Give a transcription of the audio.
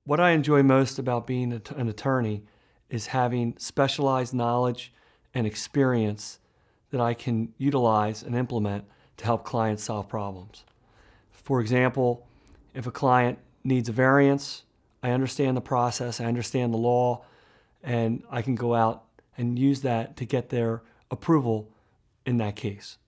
What I enjoy most about being an attorney is having specialized knowledge and experience that I can utilize and implement to help clients solve problems. For example, if a client needs a variance, I understand the process, I understand the law, and I can go out and use that to get their approval in that case.